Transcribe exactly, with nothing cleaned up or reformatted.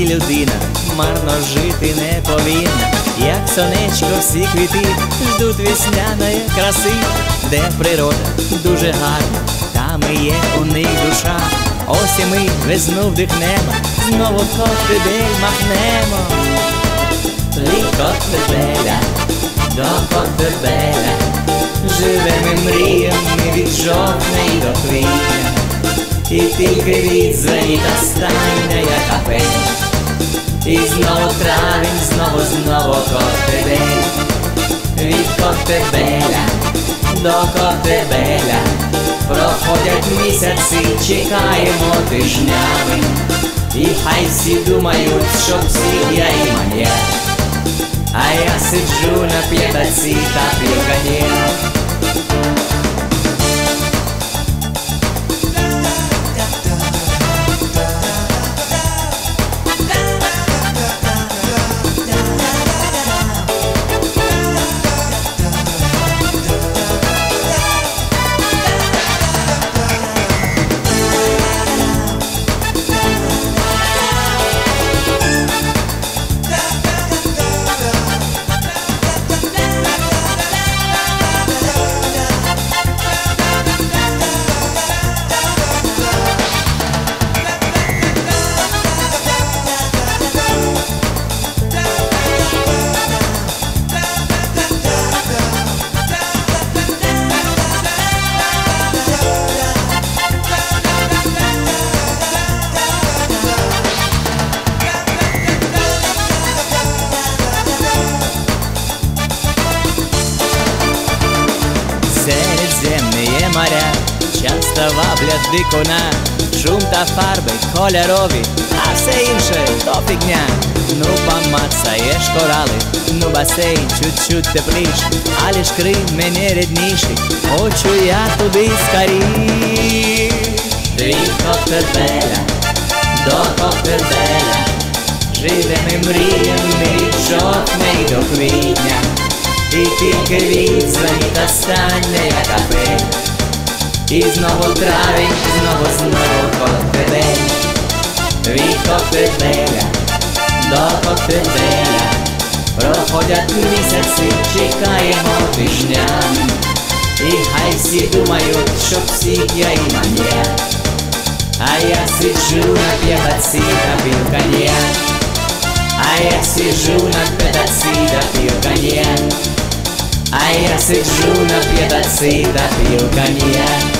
людина марно жити не повинна. Як сонечко всі квіти ждуть весняної краси, де природа дуже гарна, там і є у них душа. Ось і ми весну вдихнемо, знову коктебель махнемо. Від коктебеля до коктебеля живемо мріями від жовтня й до квітня. І тільки відзвенить остання капеля, і знову травень, знову, знову коктебель. Від коктебеля до коктебеля проходять місяці, чекаємо тижнями. І хай всі думають, що всі я і маньяк, а я сиджу на п'ятаці та п'ю коньяк. Середземні моря часто ваблять дикуна, шум та фарби кольорові, а все інше то фігня. Ну помацаєш корали, ну басейн чуть-чуть тепліш, але ж Крим мені рідніший, хочу я туди скоріш. Від коктебеля до коктебеля живемо мріями від жовтня й до квітня. І тільки відзвенить остання капеля, і знову травень, знову, знову коктебель. Від коктебеля до коктебеля проходять місяці, чекаємо тижнями. І хай всі думають, що всіх я і маньяк, а я сиджу на п'ятаці та п'ю коньяк. А я сиджу на п'ятаці та п'ю коньяк. А я сиджу на п'ятаці та п'ю коньяк.